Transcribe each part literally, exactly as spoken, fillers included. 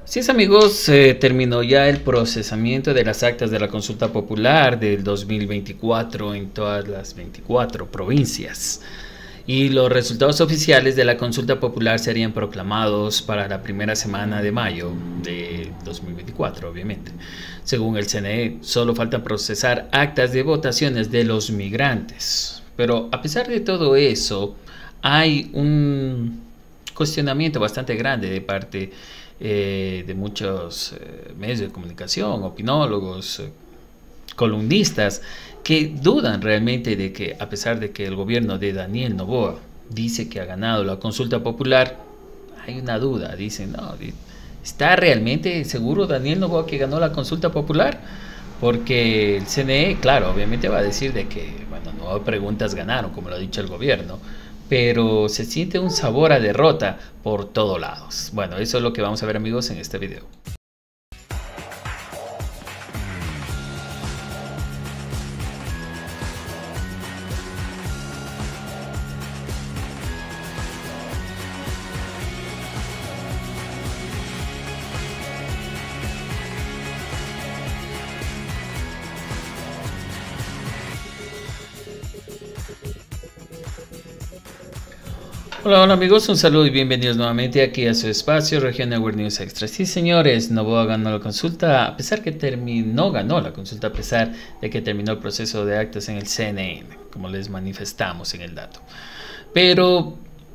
Así es, amigos, eh, terminó ya el procesamiento de las actas de la consulta popular del dos mil veinticuatro en todas las veinticuatro provincias. Y los resultados oficiales de la consulta popular serían proclamados para la primera semana de mayo de dos mil veinticuatro, obviamente. Según el C N E, solo falta procesar actas de votaciones de los migrantes. Pero a pesar de todo eso, hay un cuestionamiento bastante grande de parte eh, de muchos eh, medios de comunicación, opinólogos, eh, columnistas, que dudan realmente de que, a pesar de que el gobierno de Daniel Noboa dice que ha ganado la consulta popular, hay una duda. Dicen, no, ¿está realmente seguro Daniel Noboa que ganó la consulta popular? Porque el C N E, claro, obviamente va a decir de que, bueno, no hay preguntas ganaron, como lo ha dicho el gobierno, pero se siente un sabor a derrota por todos lados. Bueno, eso es lo que vamos a ver, amigos, en este video. Hola, hola amigos, un saludo y bienvenidos nuevamente aquí a su espacio Región Network News Extra. Sí, señores, Noboa ganó la consulta, a pesar que terminó, ganó la consulta a pesar de que terminó el proceso de actas en el C N E, como les manifestamos en el dato. Pero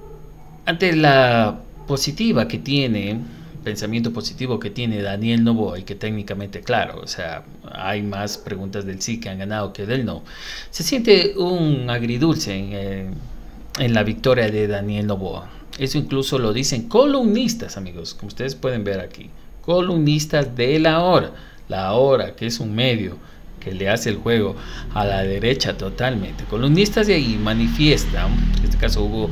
ante la positiva que tiene, pensamiento positivo que tiene Daniel Noboa, y que técnicamente, claro, o sea, hay más preguntas del sí que han ganado que del no, se siente un agridulce en eh, en la victoria de Daniel Noboa. Eso incluso lo dicen columnistas, amigos, como ustedes pueden ver aquí, columnistas de La Hora, La Hora, que es un medio que le hace el juego a la derecha totalmente. Columnistas de ahí manifiestan, en este caso Hugo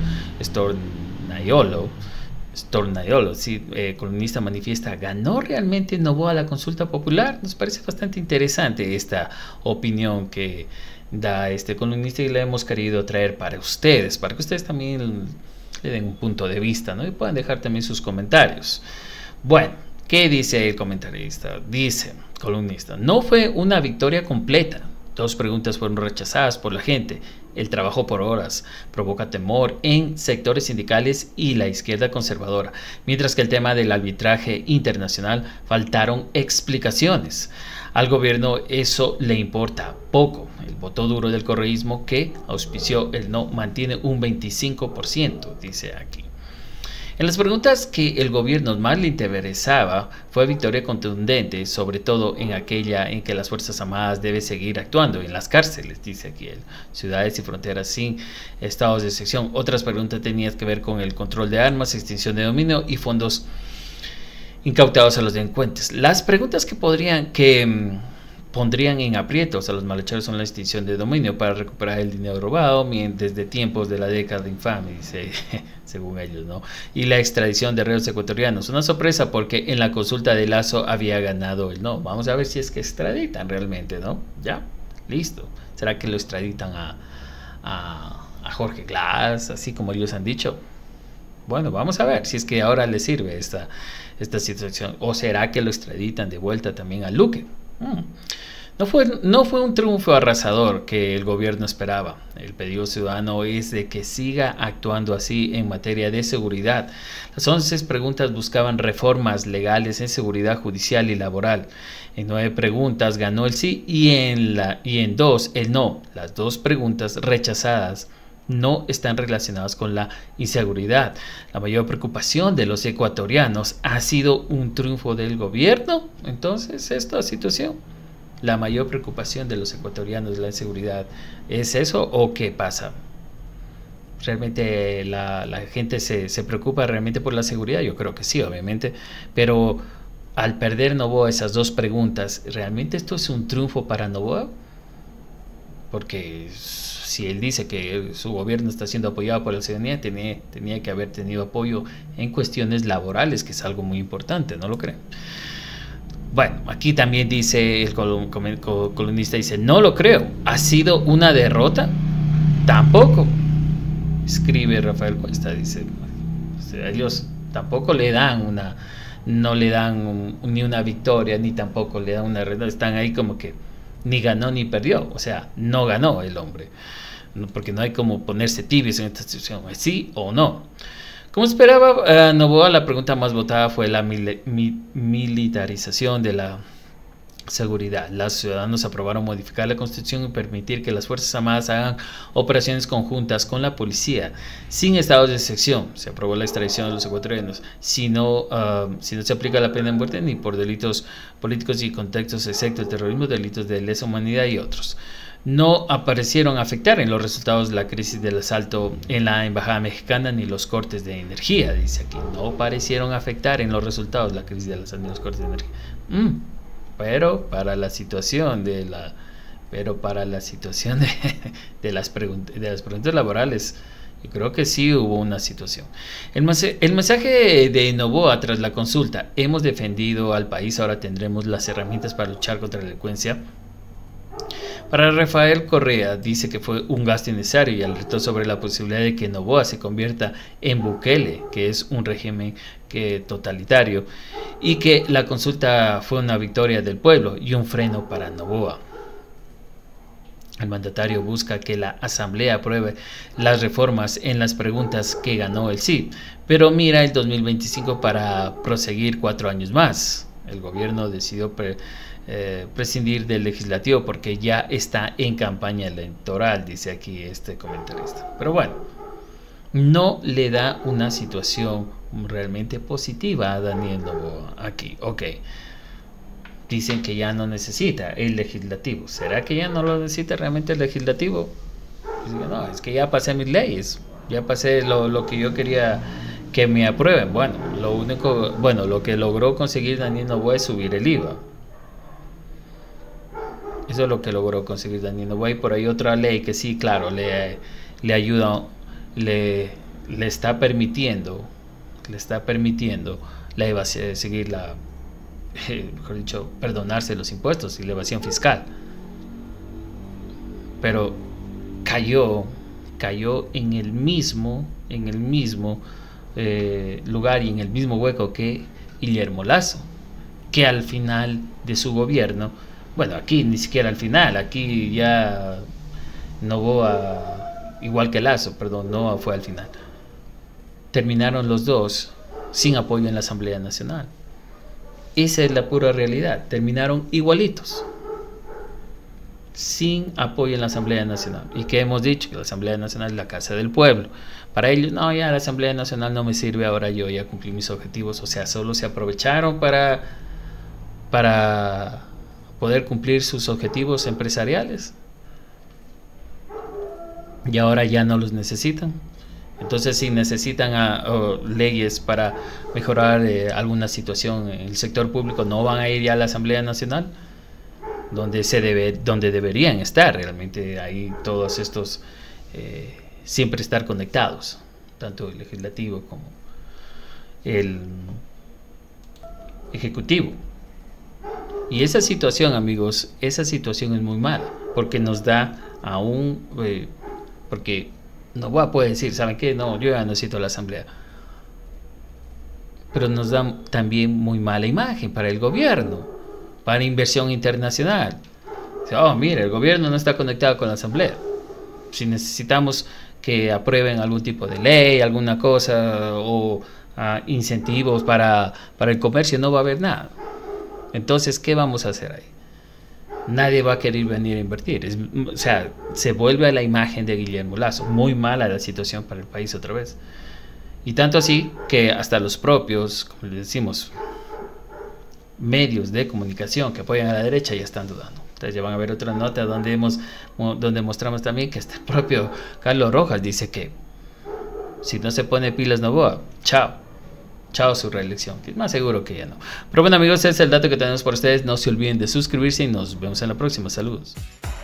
Stornaiolo, Stornaiolo, sí, eh, columnista manifiesta, ¿ganó realmente Noboa la consulta popular? Nos parece bastante interesante esta opinión que da este columnista y la hemos querido traer para ustedes, para que ustedes también le den un punto de vista, ¿no? Y puedan dejar también sus comentarios. Bueno, ¿qué dice el comentarista? Dice, columnista, no fue una victoria completa. Dos preguntas fueron rechazadas por la gente. El trabajo por horas provoca temor en sectores sindicales y la izquierda conservadora, mientras que el tema del arbitraje internacional faltaron explicaciones. Al gobierno eso le importa poco. El voto duro del correísmo que auspició el no mantiene un veinticinco por ciento, dice aquí. En las preguntas que el gobierno más le interesaba fue victoria contundente, sobre todo en aquella en que las Fuerzas Armadas deben seguir actuando en las cárceles, dice aquí él, ciudades y fronteras sin estados de excepción. Otras preguntas tenían que ver con el control de armas, extinción de dominio y fondos incautados a los delincuentes. Las preguntas que podrían que mmm, pondrían en aprietos a los malhechores son la extinción de dominio para recuperar el dinero robado desde tiempos de la década infame, dice, según ellos, ¿no? Y la extradición de reos ecuatorianos. Una sorpresa porque en la consulta de Lazo había ganado el no. Vamos a ver si es que extraditan realmente, ¿no? Ya, listo. ¿Será que lo extraditan a, a, a Jorge Glass, así como ellos han dicho? Bueno, vamos a ver si es que ahora le sirve esta, esta situación. ¿O será que lo extraditan de vuelta también a Luque? Hmm. No fue, no fue un triunfo arrasador que el gobierno esperaba. El pedido ciudadano es de que siga actuando así en materia de seguridad. Las once preguntas buscaban reformas legales en seguridad judicial y laboral. En nueve preguntas ganó el sí y en, la, y en dos el no. Las dos preguntas rechazadas no están relacionadas con la inseguridad. La mayor preocupación de los ecuatorianos ha sido un triunfo del gobierno. Entonces, esta situación, la mayor preocupación de los ecuatorianos, la inseguridad, ¿es eso o qué pasa? ¿Realmente la, la gente se, se preocupa realmente por la seguridad? Yo creo que sí, obviamente, pero al perder Noboa esas dos preguntas, ¿realmente esto es un triunfo para Noboa? Porque si él dice que su gobierno está siendo apoyado por la ciudadanía, tenía, tenía que haber tenido apoyo en cuestiones laborales, que es algo muy importante, ¿no lo creen? Bueno, aquí también dice el columnista, dice, no lo creo, ¿ha sido una derrota? Tampoco. Escribe Rafael Cuesta, dice, ellos tampoco le dan una no le dan un, ni una victoria, ni tampoco le dan una red, están ahí como que ni ganó ni perdió, o sea, no ganó el hombre, porque no hay como ponerse tibios en esta situación, sí o no. Como esperaba, uh, Noboa, la pregunta más votada fue la mil mi militarización de la seguridad. Los ciudadanos aprobaron modificar la Constitución y permitir que las Fuerzas Armadas hagan operaciones conjuntas con la policía sin estados de excepción. Se aprobó la extradición de los ecuatorianos si no, uh, si no se aplica la pena de muerte ni por delitos políticos y contextos excepto el terrorismo, delitos de lesa humanidad y otros. No aparecieron afectar en los resultados de la crisis del asalto en la embajada mexicana ni los cortes de energía, dice aquí. No parecieron afectar en los resultados de la crisis del asalto ni los cortes de energía. Mm. Pero para la situación de la, pero para la situación de, de, las, preguntas, de las preguntas laborales, yo creo que sí hubo una situación. El, el mensaje de Noboa tras la consulta: hemos defendido al país, ahora tendremos las herramientas para luchar contra la delincuencia. Para Rafael Correa, dice que fue un gasto innecesario y alertó sobre la posibilidad de que Noboa se convierta en Bukele, que es un régimen que, totalitario, y que la consulta fue una victoria del pueblo y un freno para Noboa. El mandatario busca que la asamblea apruebe las reformas en las preguntas que ganó el sí, pero mira el dos mil veinticinco para proseguir cuatro años más. El gobierno decidió pre Eh, prescindir del legislativo porque ya está en campaña electoral, dice aquí este comentarista. Pero bueno, no le da una situación realmente positiva a Daniel Noboa aquí. Ok, dicen que ya no necesita el legislativo. ¿Será que ya no lo necesita realmente el legislativo? No, es que ya pasé mis leyes, ya pasé lo, lo que yo quería que me aprueben. Bueno, lo único, bueno, lo que logró conseguir Daniel Noboa es subir el I V A. Eso es lo que logró conseguir Daniel Noboa. Y por ahí otra ley que sí, claro, le, le ayuda, le, le está permitiendo, le está permitiendo la evasión, seguir la, eh, mejor dicho, perdonarse los impuestos y la evasión fiscal. Pero cayó, cayó en el mismo, en el mismo eh, lugar y en el mismo hueco que Guillermo Lasso, que al final de su gobierno, bueno, aquí ni siquiera al final, aquí ya Noboa, igual que Lasso, perdón, no fue al final. Terminaron los dos sin apoyo en la Asamblea Nacional. Esa es la pura realidad, terminaron igualitos, sin apoyo en la Asamblea Nacional. ¿Y qué hemos dicho? Que la Asamblea Nacional es la casa del pueblo. Para ellos, no, ya la Asamblea Nacional no me sirve, ahora yo ya cumplí mis objetivos. O sea, solo se aprovecharon para... para poder cumplir sus objetivos empresariales y ahora ya no los necesitan. Entonces, si necesitan a, o, leyes para mejorar eh, alguna situación en el sector público, no van a ir ya a la Asamblea Nacional, donde se debe, donde deberían estar realmente ahí todos estos eh, siempre estar conectados, tanto el legislativo como el ejecutivo. Y esa situación, amigos, esa situación es muy mala, porque nos da aún, eh, porque Noboa puede decir, ¿saben qué? No, yo ya no necesito la asamblea. Pero nos da también muy mala imagen para el gobierno, para inversión internacional. Oh, mire, el gobierno no está conectado con la asamblea. Si necesitamos que aprueben algún tipo de ley, alguna cosa, o uh, incentivos para, para el comercio, no va a haber nada. Entonces, ¿qué vamos a hacer ahí? Nadie va a querer venir a invertir. Es, o sea, se vuelve a la imagen de Guillermo Lasso. Muy mala la situación para el país otra vez. Y tanto así que hasta los propios, como les decimos, medios de comunicación que apoyan a la derecha ya están dudando. Entonces ya van a ver otra nota donde, hemos, donde mostramos también que hasta el propio Carlos Rojas dice que si no se pone pilas Noboa, chao. Chao su reelección, que es más seguro que ya no. Pero bueno, amigos, ese es el dato que tenemos por ustedes. No se olviden de suscribirse y nos vemos en la próxima. Saludos.